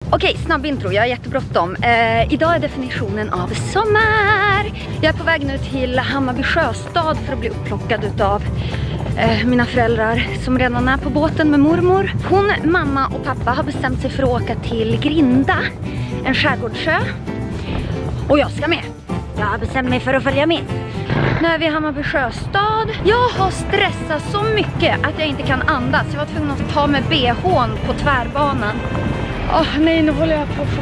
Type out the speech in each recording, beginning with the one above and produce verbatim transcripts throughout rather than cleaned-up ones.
Okej, snabb intro. Jag är jättebråttom. Eh, idag är definitionen av sommar. Jag är på väg nu till Hammarby Sjöstad för att bli upplockad utav eh, mina föräldrar som redan är på båten med mormor. Hon, mamma och pappa har bestämt sig för att åka till Grinda, en skärgårdssjö. Och jag ska med. Jag har bestämt mig för att följa med. Nu är vi i Hammarby Sjöstad. Jag har stressat så mycket att jag inte kan andas. Jag var tvungen att ta med B H:n på tvärbanan. Åh oh, nej, nu håller jag på för...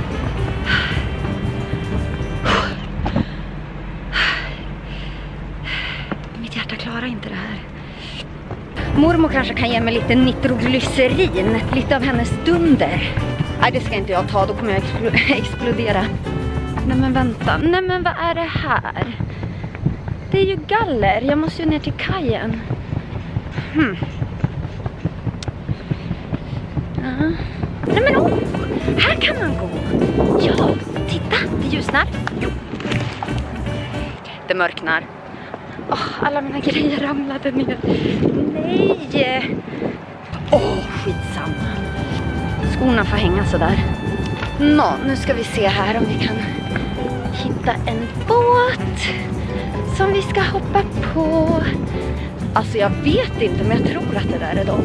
Mitt hjärta klarar inte det här. Mormor kanske kan ge mig lite nitroglycerin. Lite av hennes dunder. Nej, det ska inte jag ta. Då kommer jag expl- explodera. Nej men vänta. Nej men vad är det här? Det är ju galler. Jag måste ju ner till kajen. Hmm. Ja. Nej men oh, här kan man gå. Ja, titta, det ljusnar. Det mörknar. Oh, alla mina grejer ramlade ner. Nej. Åh, oh, skitsamma. Skorna får hänga så där. Nå, nu ska vi se här om vi kan hitta en båt som vi ska hoppa på. Alltså jag vet inte, men jag tror att det där är dem.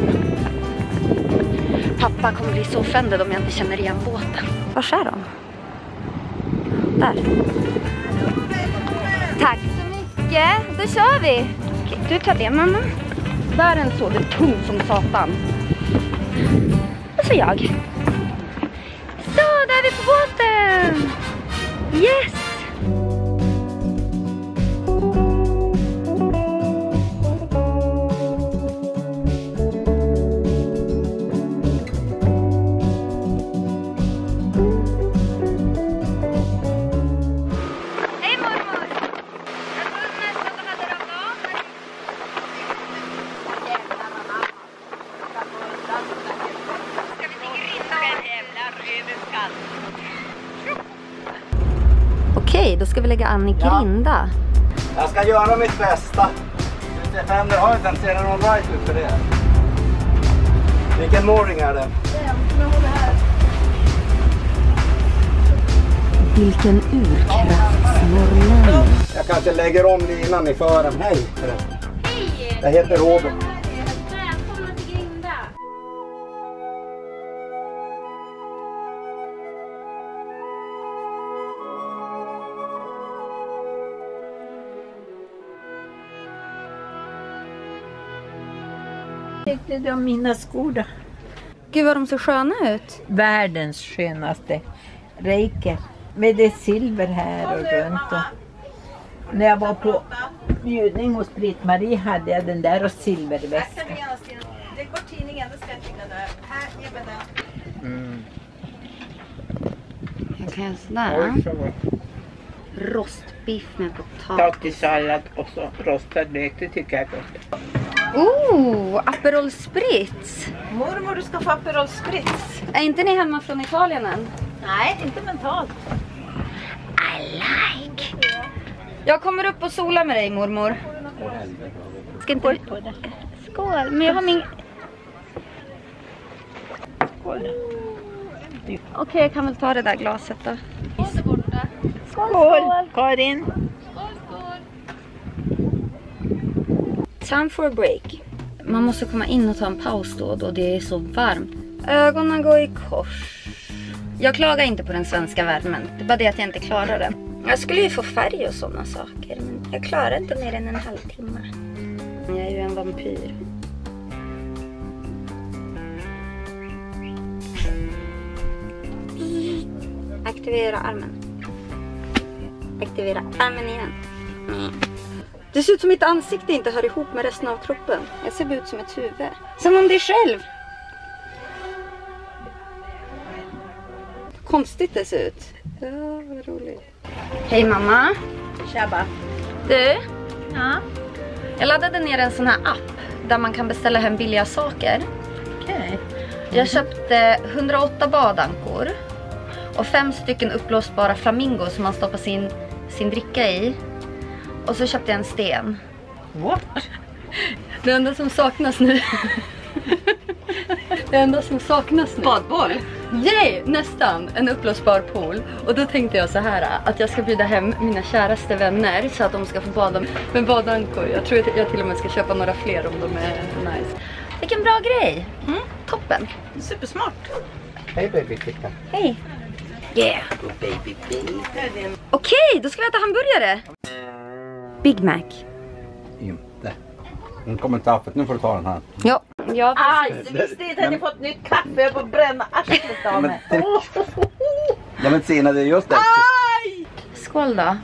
Pappa kommer bli så offended om jag inte känner igen båten. Var är de? Där. Tack så mycket. Då kör vi. Okej, du tar det, mamma. Världen så, det är tung som satan. Och så jag. Så, där är vi på båten. Yes. Okej, då ska vi lägga an i Grinda. Ja. Jag ska göra mitt bästa. Stefan, du har inte en sedan någon right ut för det. Vilken morning är det? Vilken urkraftsnorrlänning. Jag kanske lägger om linan i fören. Hej! Hej! Jag heter Robert. Välkomna till Grinda. Tyckte du om mina skor då? Gud vad de ser sköna ut. Världens skönaste reike. Med det silver här och runt. Och när jag var på bjudning hos Britt-Marie hade jag den där och silverväska. Det går tidningen, det ska jag titta där. Här, ge mig den. Mm. Jag kan göra sådär. Rostbiff med potatis. Potatissallad och så rostad lök, det tycker jag är gott. Oh, Aperol Spritz. Mormor, du ska få Aperol Spritz. Är inte ni hemma från Italien än? Nej, inte mentalt. I like. Jag kommer upp och sola med dig, mormor. Ska inte... Skål på det. Skål, men jag har min... Skål. Okej, okay, jag kan väl ta det där glaset då. Skål, skål. Karin. Time for a break. Man måste komma in och ta en paus då, då det är så varmt. Ögonen går i kors. Jag klagar inte på den svenska värmen. Det är bara det att jag inte klarar den. Jag skulle ju få färg och sådana saker, men jag klarar inte mer än en halvtimme. Jag är ju en vampyr. Aktivera armen. Aktivera armen igen. Mm. Det ser ut som mitt ansikte inte hör ihop med resten av kroppen. Jag ser ut som ett huvud. Som om det är själv. Konstigt det ser ut. Ja, vad roligt. Hej mamma. Tjabba. Du? Ja. Jag laddade ner en sån här app där man kan beställa hem billiga saker. Okej. Okay. Jag köpte hundraåtta badankor och fem stycken uppblåsbara flamingo som man stoppar sin, sin dricka i. Och så köpte jag en sten. What? Det enda som saknas nu. Det enda som saknas nu. Badboll? Yay! Nästan en uppblåsbar pool. Och då tänkte jag så här att jag ska bjuda hem mina käraste vänner så att de ska få bada med badankor. Jag tror att jag till och med ska köpa några fler om de är nice. Vilken bra grej! Mm, toppen! Supersmart. Hej baby, titta. Hej! Yeah! Baby, baby. Okej, då ska vi äta hamburgare! Big Mac. Inte. Den kommer inte haft, nu får du ta den här. Ja, ja. Aj, du visste inte att ni fått nytt kaffe. Jag får bränna arslet av mig. Ja men Sina, det är just det. Skål då.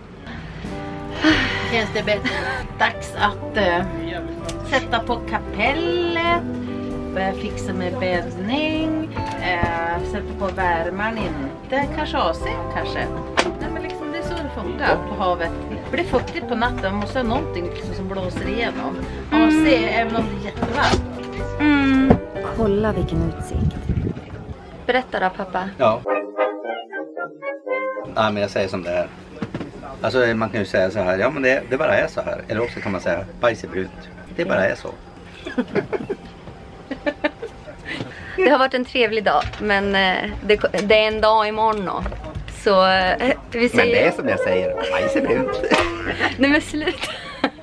Känns det bättre? Dags att uh, sätta på kapellet. Börja fixa med bäddning. Uh, sätta på värmaren, inte kanske A C kanske. Nej, men liksom det är så det funkar på havet. Det blir fuktigt på natten, man måste ha någonting liksom som blåser igenom. A C även om det är jättevarmt. Mm. Kolla vilken utsikt. Berätta då pappa. Ja. Ja men jag säger som det är. Alltså man kan ju säga så här, ja men det, det bara är så här. Eller också kan man säga, bajs är brunt. Det bara är så. Det har varit en trevlig dag, men eh, det, det är en dag imorgon då. Så eh, vi säger... Men det är som jag säger, bajs är brunt. Nej men slut.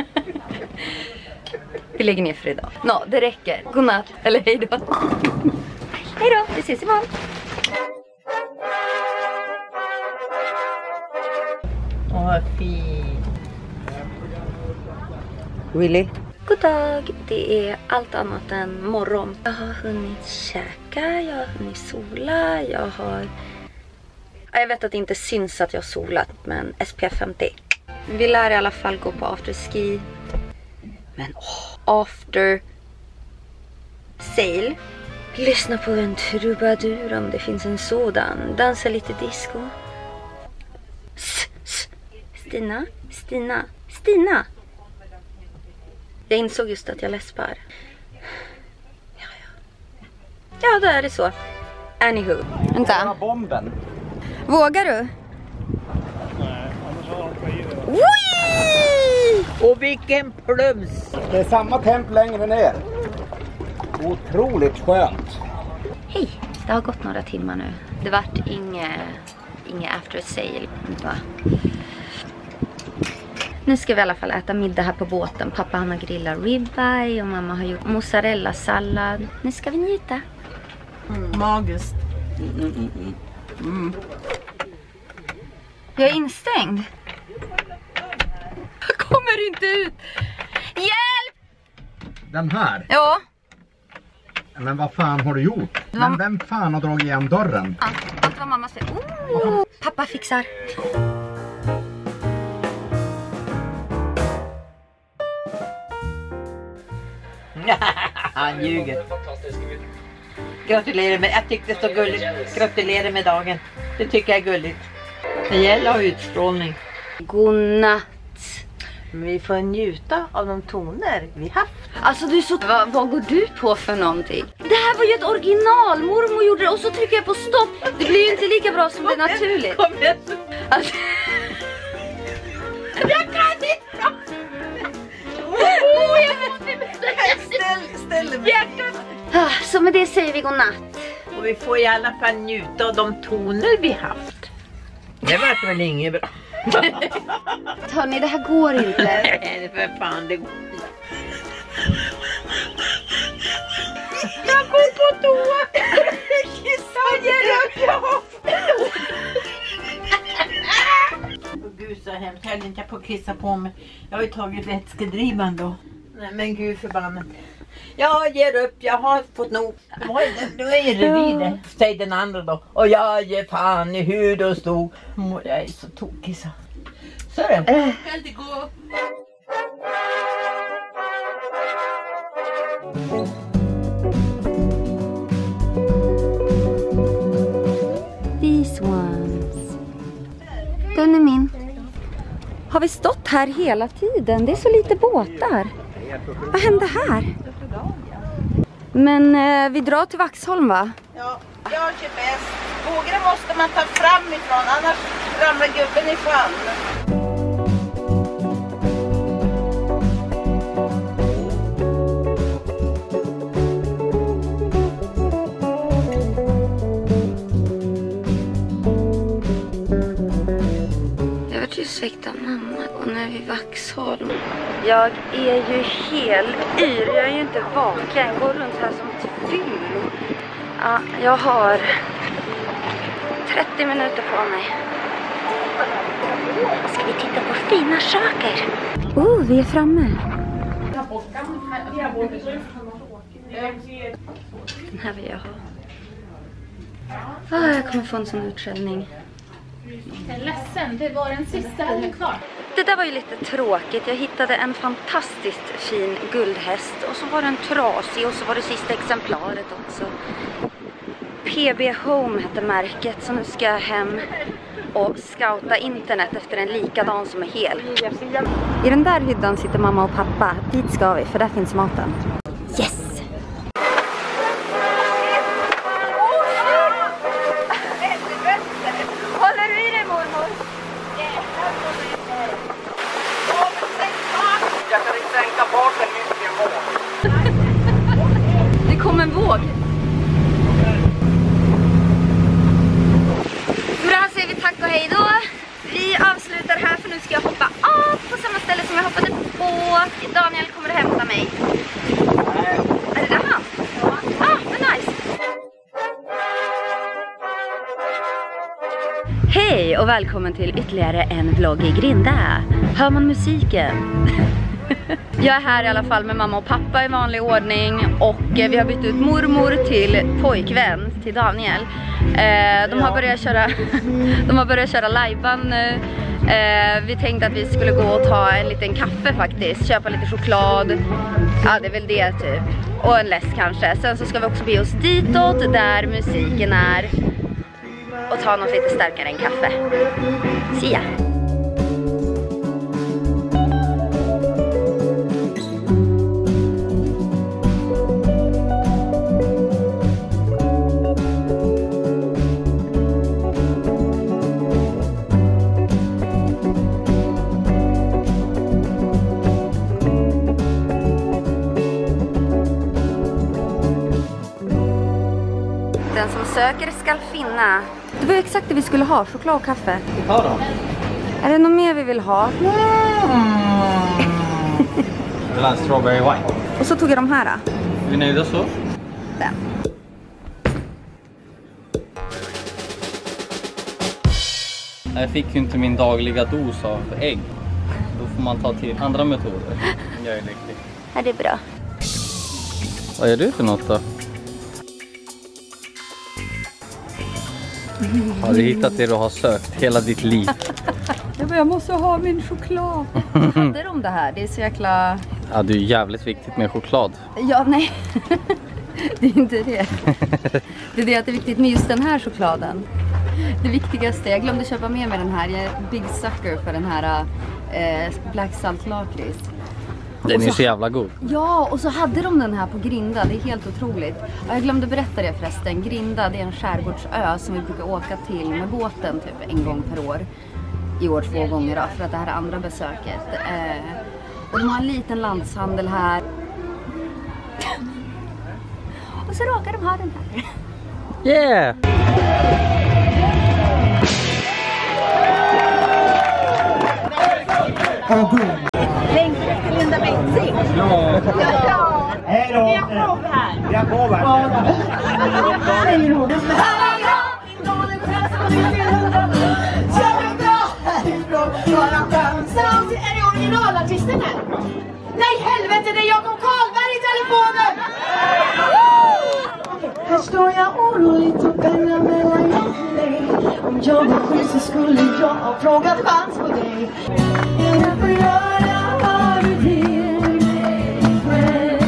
Vi lägger ner för idag. Nå, det räcker. Godnatt, eller hej då. Hej då, vi ses imorgon. Åh, vad fint. Willy. God dag, det är allt annat än morgon. Jag har hunnit käka, jag har hunnit sola, jag har... Jag vet att det inte syns att jag har solat, men S P F femtio. Vi lär i alla fall gå på afterski. Men åh, after sail. Lyssna på en trubadur om det finns en sådan. Dansa lite disco. S -s Stina, Stina, Stina. Jag insåg just att jag läspar. Ja, ja. Ja, då är det så. Anywho. Vänta. Bomben. Vågar du? Nej, annars har de på i det. Whee! Och vilken plums! Det är samma temp längre ner. Otroligt skönt. Hej, det har gått några timmar nu. Det vart inget inge after sail. Va? Nu ska vi i alla fall äta middag här på båten. Pappa han har grillat ribeye och mamma har gjort mozzarella-sallad. Nu ska vi njuta. Mm. Magiskt. Mm, mm, mm. Mm. Jag är instängd. Jag kommer inte ut. Hjälp! Den här? Ja. Men vad fan har du gjort? Men vem fan har dragit igen dörren? Ja, det var mamma säger. Oh, pappa fixar. Han ljuger. Gratulerar med, jag tyckte det så gulligt. Gratulerar med dagen. Det tycker jag är gulligt. Det gäller att ha utstrålning. Godnatt. Men vi får njuta av de toner vi haft. Alltså du är så... Va, vad går du på för någonting? Det här var ju ett original. Mormor gjorde det och så trycker jag på stopp. Det blir ju inte lika bra som det är naturligt. Kom igen. Alltså... Jag kan inte. Oh, jag Ställ, ställ mig. ah, så med det säger vi godnatt. Och vi får i alla fall njuta av de toner vi haft. Det vart väl inget bra. Hörni, det här går inte. Nej, för fan, det går inte. Jag går på toa. Kissa, ger upp. Gud så hemskt, jag höll inte på att kissa på mig. Jag har ju tagit vätskedrivande då. Nej men gud förbannat. Jag ger upp, jag har fått nog. Nu är det revir, säger den andra då. Och jag ger fan i hud och stod. Jag är så tokig så. Så är det. Äh. Kan inte gå. These ones. Den är min. Har vi stått här hela tiden? Det är så lite båtar. Vad hände här? Men eh, vi drar till Vaxholm va? Ja, jag kör bäst. Vågorna måste man ta fram ifrån, annars ramlar gubben i sjön. uppväckt av mamma och nu är vi i Vaxholm. Jag är ju helt yr, jag är ju inte vaken. Jag går runt här som ett fyll. Ja, jag har trettio minuter på mig. Ska vi titta på fina saker? Oh, vi är framme. Den här vill jag ha. Ah, jag kommer få en sån utställning. Jag är ledsen, det var den sista eller kvar. Det där var ju lite tråkigt. Jag hittade en fantastiskt fin guldhäst. Och så var den trasig och så var det sista exemplaret också. P B Home hette märket. Så nu ska jag hem och scouta internet efter en likadan som är hel. I den där hyddan sitter mamma och pappa. Dit ska vi, för där finns maten. Yes! Håller du i dig, mormor? Jag kan inte sänka baken mycket våg. Det kom en våg. Bra, säger vi tack och hej då. Vi avslutar här för nu ska jag hoppa av på samma ställe som jag hoppade på. Daniel kommer att hämta mig. Är det där han? Ah, men nice. Hej och välkommen till ytterligare en vlogg i Grinda. Hör man musiken? Jag är här i alla fall med mamma och pappa i vanlig ordning. Och vi har bytt ut mormor till pojkvän, till Daniel. De har börjat köra De har börjat köra liveban nu. Vi tänkte att vi skulle gå och ta en liten kaffe faktiskt. Köpa lite choklad. Ja, det är väl det typ. Och en läsk kanske. Sen så ska vi också be oss ditåt där musiken är. Och ta något lite starkare än kaffe. See ya! Den som söker ska finna. Det var exakt det vi skulle ha, choklad och kaffe. Ja då. Är det något mer vi vill ha? Mm. Jag vill ha en strawberry wine. Och så tog jag de här. Är vi nöjda så? Den. Jag fick ju inte min dagliga dos av ägg. Då får man ta till andra metoder. Jag är lycklig. Ja, det är bra. Vad är du för något då? Har du hittat det du har sökt hela ditt liv? Jag bara, jag måste ha min choklad. Hade de det här? Det är så jäkla... Ja, det är jävligt viktigt med choklad. Ja, nej. Det är inte det. Det är det att det är viktigt med just den här chokladen. Det viktigaste, jag glömde köpa med mig den här. Jag är big sucker för den här eh, Black Salt lakrits. Den är så, så jävla god. Ja, och så hade de den här på Grinda. Det är helt otroligt. Jag glömde berätta det förresten. Grinda, det är en skärgårdsö som vi brukar åka till med båten typ en gång per år. I år två gånger då, för att det här är andra besöket. Eh, och de har en liten landshandel här. Och så råkar de ha den här. Yeah! Längtar efter Linda Bengtzing. Ja. Ja. Hej då. Vi har prov här. Vi har prov här. Säger hon. Är det originalartisten här? Nej, helvete, det är Jakob Karlberg i telefonen! Här står jag oroligt och pendlar mellan jag och dig. Om jag var sjuk så skulle jag ha frågat chans på dig. Jag får göra vad du vill med mig.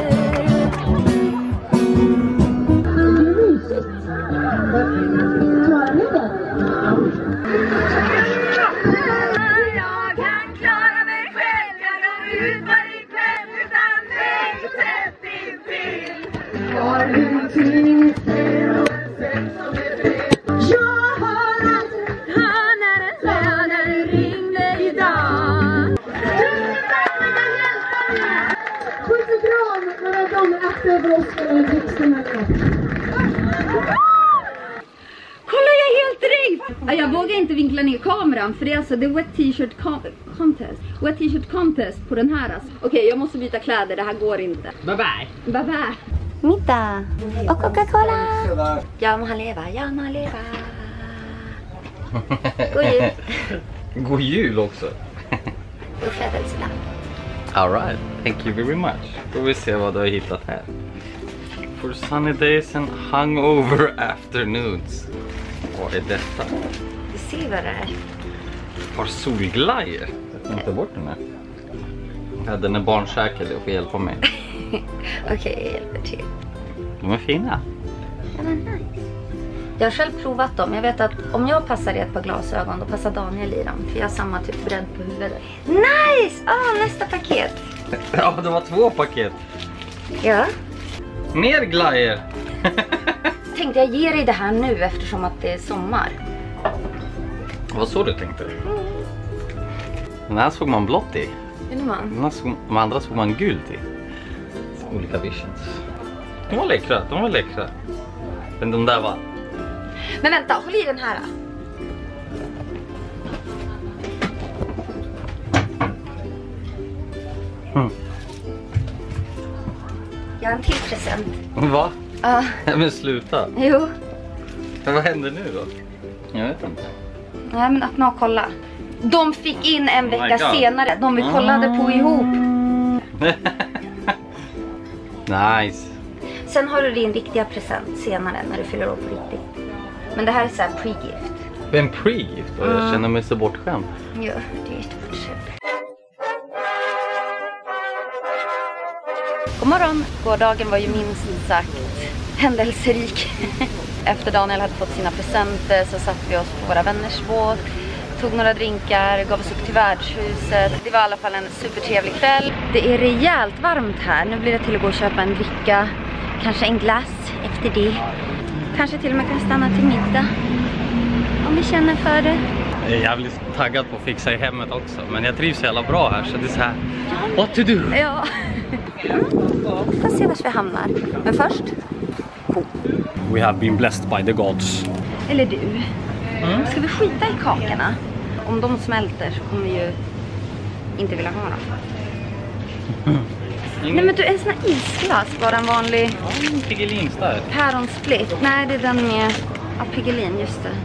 Jag kan klara mig själv. Jag går ut varje kväll utan dig tätt intill. Har du till fel och sätt som är fel? Jag har aldrig hört när den sa när du ringde idag. Du är mina hjältar. Puss och kram när de är aktiva för oss och vuxna. Kolla, jag är helt rädd! Jag vågar inte vinkla ner kameran för det är alltså the wet t-shirt contest. Wet t-shirt contest på den här alltså. Okej, okay, jag måste byta kläder, det här går inte. Bye bye. Bye bye. Middag och Coca-Cola. Ja må han leva, ja må han leva. God jul. God jul också. God födelsedag. All right, thank you very much. Då vi se vad du har hittat här. For sunny days and hungover afternoons. Vad är detta? Du ser vad det är. Ett par solglajjor. Jag tar inte bort den här. Ja, den är barnsäker, du får hjälpa mig. Okej, okay, jag hjälper till. De är fina. Ja, men nice. Jag har själv provat dem. Jag vet att om jag passar i ett par glasögon, då passar Daniel i dem. För jag har samma typ bredd på huvudet. Nice! Ah, nästa paket. Ja, det var två paket. Ja. Mer glajjor. Tänkte jag ge dig det här nu eftersom att det är sommar. Vad så du tänkte? Mm. Den här såg man blått i. Den man. Den här såg, de andra såg man gult i. Så olika visions. De var läckra, de var läckra. Men de där var... Men vänta, håll i den här. Mm. Jag har en till present. Va? Ja. Uh. Men sluta. Jo. Men vad händer nu då? Jag vet inte. Nej, men öppna och kolla. De fick in en Oh vecka senare. De vi kollade på ihop. Nice. Sen har du din riktiga present senare när du fyller år på riktigt. Men det här är så här pre-gift. En pre-gift? Och jag mm. känner mig så bortskämd. Ja, det är stort sett. God morgon. Gårdagen var ju minst sagt händelserik. Efter Daniel hade fått sina presenter så satt vi oss på våra vänners båt. Tog några drinkar, gav oss upp till värdshuset. Det var i alla fall en supertrevlig kväll. Det är rejält varmt här. Nu blir det till att gå och köpa en dricka. Kanske en glass efter det. Kanske till och med kan stanna till middag. Om vi känner för det. Jag är jävligt taggad på att fixa i hemmet också. Men jag trivs så jävla bra här så det är så här. What to do? Ja. Vi får se var vi hamnar. Men först. Ko. We have been blessed by the gods. Eller du. Mm. Ska vi skita i kakorna? Om de smälter så kommer vi ju inte vilja ha dem. Mm. Nej men du, en sån här isglass. Bara en vanlig... Ja, en Piggelins där. Päronsplit. Nej, det är den med... Ja, Piggelin, just det.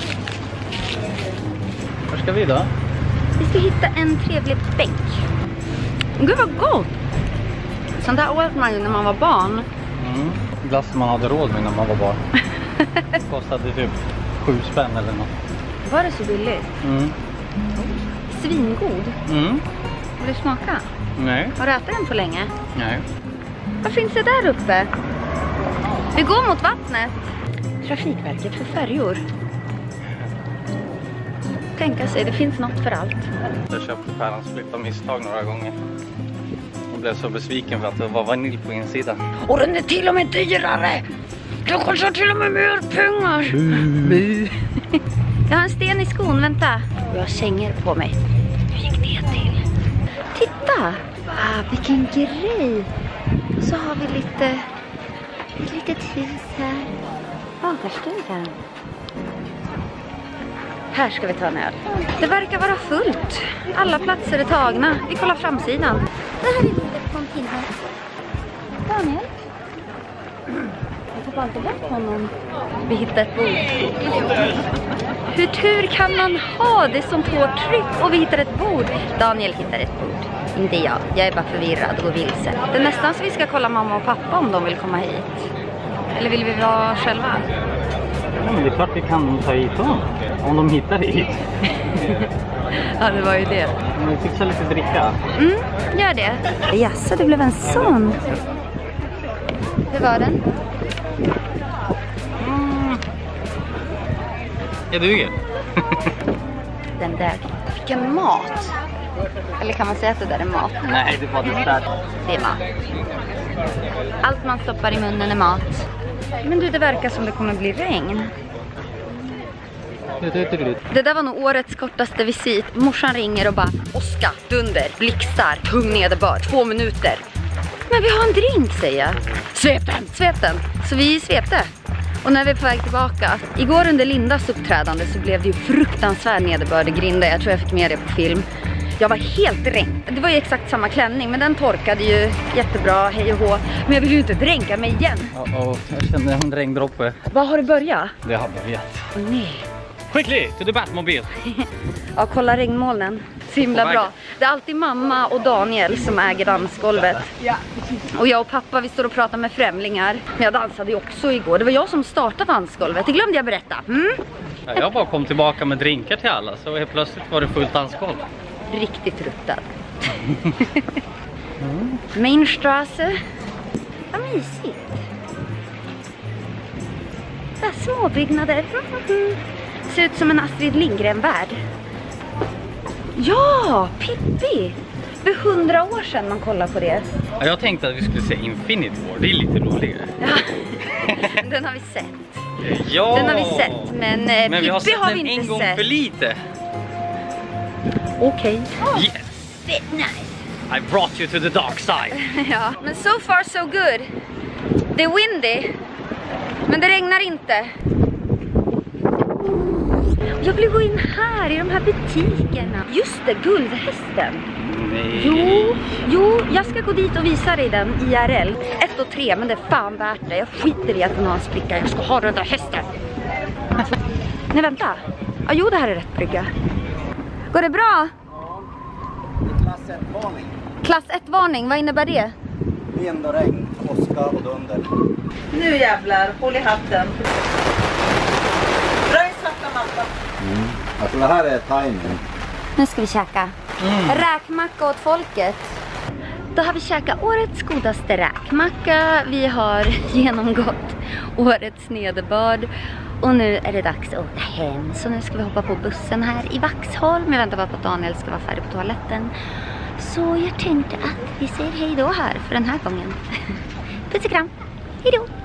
Var ska vi då? Vi ska hitta en trevlig bänk. Gud vad gott! Sånt där åt man ju när man var barn. Mm. Glass man hade råd med när man var barn. Kostade typ sju spänn eller något. Var det så billigt? Mm. Svingod. Mm. Vill du smaka? Nej. Har du ätit den på länge? Nej. Vad finns det där uppe? Vi går mot vattnet. Trafikverket för färjor. Tänka sig, det finns något för allt. Jag köpte päronsplit av misstag några gånger. Och blev så besviken för att det var vanilj på insidan. Och den är till och med dyrare! Den kostar till och med mer pengar! Bu. Jag har en sten i skon, vänta. Och jag har kängor på mig. Hur gick det till? Titta! Ah, vilken grej! Och så har vi lite... Ett litet hus här. Bagarstugan. Här ska vi ta en öl. Det verkar vara fullt. Alla platser är tagna. Vi kollar framsidan. Det här är bordet på en pinne. Daniel? Jag får alltid bort honom. Vi hittade ett bord. Hur tur kan man ha det som hårt tryck? Och vi hittar ett bord. Daniel hittar ett bord. Inte jag. Jag är bara förvirrad och vilse. Det är nästan så vi ska kolla mamma och pappa om de vill komma hit. Eller vill vi vara själva? Mm, det är klart vi kan ta hit dem. Om de hittar hit. Ja, det var ju det. Vi fixar lite dricka. Mm, gör det. Jaså, det blev en sån. Hur var den? Mm. Jag duger. Den där. Vilken mat. Eller kan man säga att det där är mat? Nej, det var dessert. Det är mat. Allt man stoppar i munnen är mat. Men du, det verkar som det kommer bli regn. Det där var nog årets kortaste visit. Morsan ringer och bara: Oskar, dunder, blixtar, tung nederbörd, två minuter. Men vi har en drink, säger jag. Svep den, svep den. Så vi svepte. Och när vi är på väg tillbaka. Igår under Lindas uppträdande så blev det ju fruktansvärd nederbörd i Grinda. Jag tror jag fick med det på film. Jag var helt dränkt. Det var ju exakt samma klänning, men den torkade ju jättebra, hej och hå. Men jag vill ju inte dränka mig igen. Oh, oh, jag kände en regndroppe. Vad har du börjat? Det har börjat. Åh nej. Quickly, to the Batmobil. Ja, kolla regnmolnen. Så himla bra. Det är alltid mamma och Daniel som äger dansgolvet. Och jag och pappa, vi står och pratar med främlingar. Men jag dansade ju också igår. Det var jag som startade dansgolvet. Det glömde jag berätta. Mm? Ja, jag bara kom tillbaka med drinkar till alla, så helt plötsligt var det fullt dansgolv. Riktigt ruttad. mm. Mainstrasse. Vad mysigt. Det är små byggnader. Ser ut som en Astrid Lindgren-värld. Ja, Pippi! För hundra år sedan man kollar på det. Ja, jag tänkte att vi skulle se Infinity War, det är lite roligare. Ja, den har vi sett. Ja! Den har vi sett, men, eh, men Pippi vi har sett har den vi inte en gång sett. för lite. Okej. Okay. Yes! Fit nice. I brought you to the dark side. Ja, men so far so good. Det är windy, men det regnar inte. Jag vill gå in här i de här butikerna. Just det, guldhästen. Nej. Jo, jo, jag ska gå dit och visa dig den I R L. Ett och tre, men det är fan värt det. Jag skiter i att den har en spricka. Jag ska ha den där hästen. Nej, vänta. Ja, jo, det här är rätt brygga. Går det bra? Klass ett-varning. Klass ett-varning, vad innebär det? Vind och regn, åska och dunder. Nu jävlar, håll i hatten. Dra i svarta mattan. Mm. Alltså det här är timing. Nu ska vi käka. Mm. Räkmacka åt folket. Då har vi käkat årets godaste räkmacka. Vi har genomgått årets nederbörd. Och nu är det dags att åka hem. Så nu ska vi hoppa på bussen här i Vaxholm. Jag väntar bara på att Daniel ska vara färdig på toaletten. Så jag tänkte att vi säger hej då här för den här gången. Puss och kram. Hej då.